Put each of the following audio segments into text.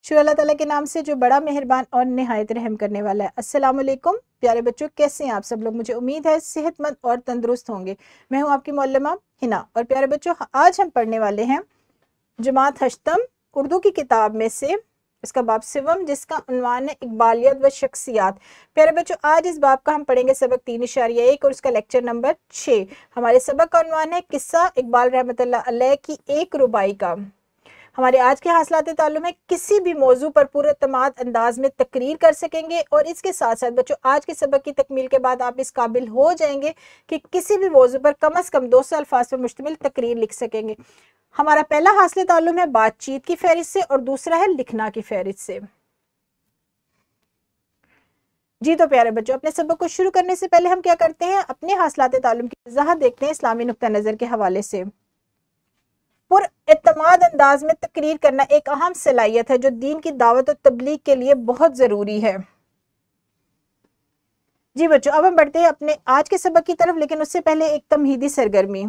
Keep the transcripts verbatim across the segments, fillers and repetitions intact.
शुरू अल्लाह ताला के नाम से जो बड़ा मेहरबान और निहायत रहम करने वाला है। अस्सलाम वालेकुम प्यारे बच्चों, कैसे हैं आप सब लोग? मुझे उम्मीद है सेहतमंद और तंदुरुस्त होंगे। मैं हूं आपकी मौलमा हिना और प्यारे बच्चों, आज हम पढ़ने वाले हैं जमात हश्तम उर्दू की किताब में से इसका बाब सिवम, जिसका उन्वान है इकबालियत व शख्सियात। प्यारे बच्चों, आज इस बाब का हम पढ़ेंगे सबक तीन इशारिया एक और उसका लेक्चर नंबर छः। हमारे सबक का उन्वान है किस्सा इकबाल रहमतुल्लाह अलैह की एक रुबाई का। हमारे आज के हासिलात ताल्लुम में किसी भी मौजू पर पूरे तमाद अंदाज में तकरीर कर सकेंगे और इसके साथ साथ बच्चों आज के सबक की तकमील के बाद आप इस काबिल हो जाएंगे कि किसी भी मौजू पर कम अज़ कम दो सौ अल्फाज पर मुश्तमिल तकरीर लिख सकेंगे। हमारा पहला हासिल ताल्लुम है बातचीत की फहरिस्त से और दूसरा है लिखना की फहरिस्त से। जी तो प्यारे बच्चों, अपने सबक को शुरू करने से पहले हम क्या करते हैं, अपने हासिलात ताल्लुम की वजाहत देखते हैं इस्लामी नुक्ता नज़र के हवाले से। पुर एतमाद अंदाज में तकरीर करना एक अहम सलाहियत है जो दीन की दावत और तबलीग के लिए बहुत ज़रूरी है। जी बच्चों, अब हम बढ़ते हैं अपने आज के सबक की तरफ, लेकिन उससे पहले एक तमहीदी सरगर्मी।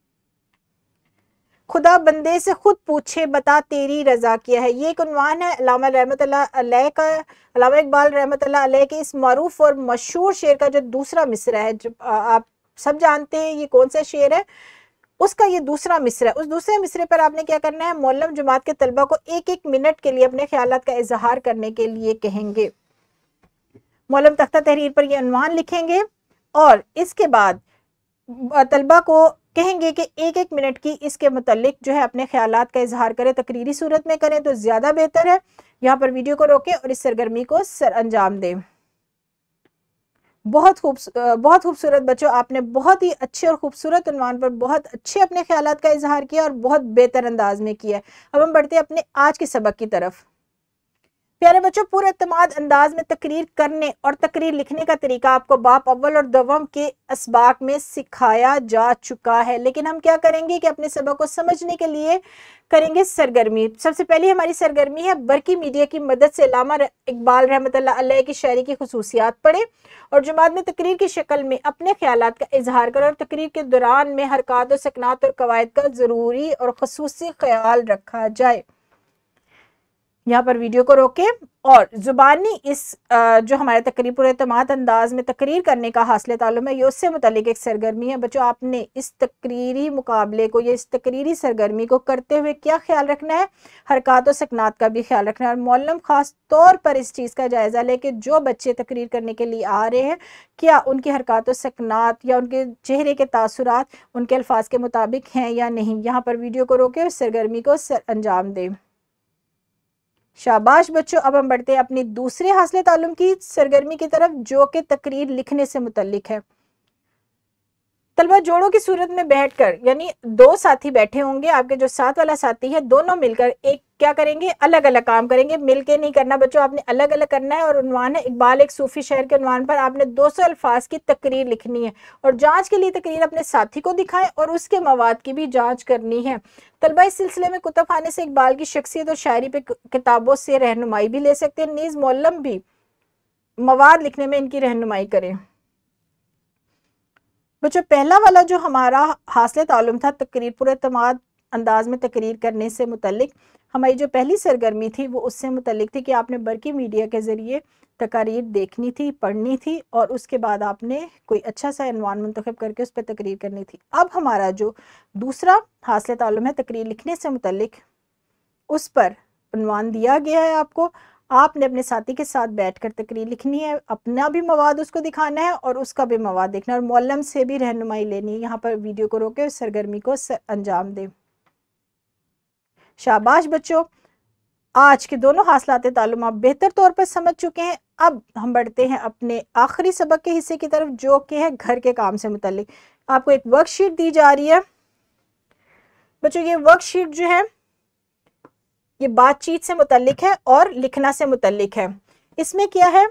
खुदा बंदे से खुद पूछे बता तेरी रजा क्या है, ये एक उन्वान है अल्लामा रहमतुल्लाह अलैह का, अल्लामा इकबाल रहमतुल्लाह अलैह के इस मारूफ और मशहूर शेर का जो दूसरा मिसरा है, जो आप सब जानते हैं ये कौन सा शेर है, उसका ये दूसरा मिसरा है। उस दूसरे मिसरे पर आपने क्या करना है, मौलम जमात के तलबा को एक एक मिनट के लिए अपने ख्यालात का इजहार करने के लिए कहेंगे। मौलम तख्ता तहरीर पर ये उन्वान लिखेंगे और इसके बाद तलबा को कहेंगे कि एक एक मिनट की इसके मुतल्लिक जो है अपने ख्यालात का इजहार करें। तकरीरी सूरत में करें तो ज़्यादा बेहतर है। यहाँ पर वीडियो को रोकें और इस सरगर्मी को सर अंजाम दें। बहुत खूब बहुत खूबसूरत बच्चों, आपने बहुत ही अच्छे और खूबसूरत उन्वान पर बहुत अच्छे अपने ख्यालात का इजहार किया और बहुत बेहतर अंदाज में किया। अब हम बढ़ते हैं अपने आज के सबक की तरफ। प्यारे बच्चों, पूरे एतमाद अंदाज में तकरीर करने और तकरीर लिखने का तरीका आपको बाप अव्वल और दवम के असबाक में सिखाया जा चुका है, लेकिन हम क्या करेंगे कि अपने सबक को समझने के लिए करेंगे सरगर्मी। सबसे पहली हमारी सरगर्मी है बरकी मीडिया की मदद से अल्लामा इकबाल रहमतुल्लाह अलैह की शायरी की खुसूसियात पढ़ें और जमात में तकरीर की शक्ल में अपने ख्यालात का इजहार करें और तकरीर के दौरान में हरकत और सकनात और कवायद का ज़रूरी और खुसूसी ख्याल रखा जाए। यहाँ पर वीडियो को रोकें और जुबानी इस जो हमारे तकरीर पूरे एतमाद अंदाज में तकरीर करने का हासिल ताल्लुम है, ये उससे मुतालिक एक सरगर्मी है। बच्चों, आपने इस तकरीरी मुकाबले को या इस तकरीरी सरगर्मी को करते हुए क्या ख्याल रखना है, हरकत और सकनात का भी ख्याल रखना है। और मौलम खास तौर पर इस चीज़ का जायज़ा ले कि जो बच्चे तकरीर करने के लिए आ रहे हैं, क्या उनकी हरकत और सकनात या उनके चेहरे के तासुरात उनके अल्फाज के मुताबिक हैं या नहीं। यहाँ पर वीडियो को रोकें और सरगर्मी को सर अंजाम दें। शाबाश बच्चों, अब हम बढ़ते हैं अपनी दूसरे हासिल ताल्लुम की सरगर्मी की तरफ, जो कि तकरीर लिखने से मुतल्लिक है। तलबा जोड़ों की सूरत में बैठकर, यानी दो साथी बैठे होंगे, आपके जो साथ वाला साथी है, दोनों मिलकर एक क्या करेंगे, अलग अलग काम करेंगे। मिलके नहीं करना बच्चों, आपने अलग अलग करना है। और उन्वान है इकबाल एक सूफी शायर के उन्वान पर आपने दो सौ अल्फाज की तकरीर लिखनी है और जांच के लिए तकरीर अपने साथी को दिखाएं और उसके मवाद की भी जांच करनी है। तलबा इस सिलसिले में कुतुब खाने से इकबाल की शख्सियत और शायरी पे किताबों से रहनुमाई भी ले सकते हैं। नीज़ मौलम भी मवाद लिखने में इनकी रहनुमाई करें। बच्चों, पहला वाला जो हमारा हासिल ताल्लुम था तकरीर पूरे एतमाद अंदाज में तकरीर करने से मुतल्लिक, हमारी जो पहली सरगर्मी थी वो उससे मुतल्लिक थी कि आपने बरकी मीडिया के ज़रिए तकारीर देखनी थी, पढ़नी थी और उसके बाद आपने कोई अच्छा सा इन्वान मुंतखब करके उस पर तकरीर करनी थी। अब हमारा जो दूसरा हासिल ताल्लुम है तकरीर लिखने से मुतल्लिक, उस पर उन्वान दिया गया है आपको। आपने अपने साथी के साथ बैठकर तकरीर लिखनी है, अपना भी मवाद उसको दिखाना है और उसका भी मवाद देखना है और मौलम से भी रहनुमाई लेनी है। यहाँ पर वीडियो को रोके सरगर्मी को अंजाम दें। शाबाश बच्चों, आज के दोनों हासिलात ताल्लुम आप बेहतर तौर पर समझ चुके हैं। अब हम बढ़ते हैं अपने आखिरी सबक के हिस्से की तरफ, जो कि है घर के काम से मुतल्लिक। आपको एक वर्कशीट दी जा रही है बच्चों। ये वर्कशीट जो है ये बातचीत से मुतल्लिक है और लिखना से मुतल्लिक है। इसमें क्या है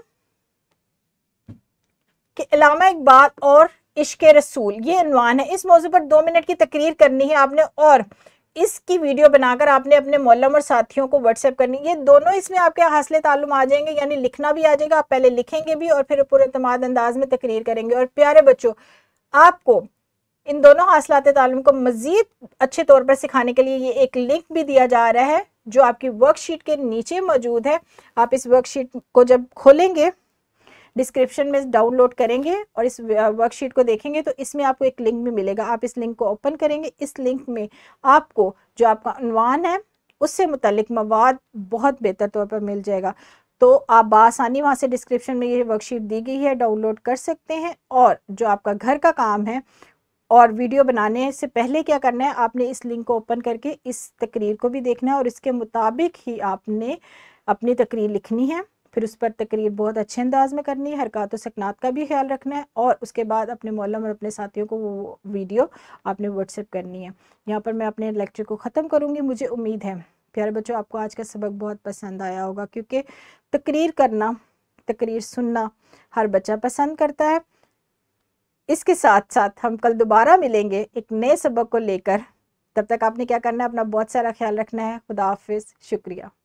कि अल्लामा इकबाल और इश्क रसूल, ये उन्वान है। इस मौजू पर दो मिनट की तकरीर करनी है आपने और इसकी वीडियो बनाकर आपने अपने मौलम और साथियों को व्हाट्सएप करनी है। ये दोनों इसमें आपके हासिल ताल्लुम आ जाएंगे, यानी लिखना भी आ जाएगा। आप पहले लिखेंगे भी और फिर पूरे एतमाद अंदाज में तकरीर करेंगे। और प्यारे बच्चों, आपको इन दोनों हासिलात ताल्लुम को मजीद अच्छे तौर पर सिखाने के लिए ये एक लिंक भी दिया जा रहा है जो आपकी वर्कशीट के नीचे मौजूद है। आप इस वर्कशीट को जब खोलेंगे, डिस्क्रिप्शन में डाउनलोड करेंगे और इस वर्कशीट को देखेंगे तो इसमें आपको एक लिंक भी मिलेगा। आप इस लिंक को ओपन करेंगे, इस लिंक में आपको जो आपका उन्वान है उससे मुतालिक मवाद बहुत बेहतर तौर पर मिल जाएगा। तो आप बआसानी वहाँ से डिस्क्रिप्शन में ये वर्कशीट दी गई है, डाउनलोड कर सकते हैं। और जो आपका घर का काम है और वीडियो बनाने से पहले क्या करना है, आपने इस लिंक को ओपन करके इस तकरीर को भी देखना है और इसके मुताबिक ही आपने अपनी तकरीर लिखनी है। फिर उस पर तकरीर बहुत अच्छे अंदाज में करनी है, हरकत और सकनात का भी ख्याल रखना है और उसके बाद अपने मौलम और अपने साथियों को वो वीडियो आपने व्हाट्सएप करनी है। यहाँ पर मैं अपने लेक्चर को ख़त्म करूँगी। मुझे उम्मीद है प्यारे बच्चों आपको आज का सबक बहुत पसंद आया होगा, क्योंकि तकरीर करना, तकरीर सुनना हर बच्चा पसंद करता है। इसके साथ साथ हम कल दोबारा मिलेंगे एक नए सबक को लेकर। तब तक आपने क्या करना है, अपना बहुत सारा ख्याल रखना है। खुदा हाफिज़, शुक्रिया।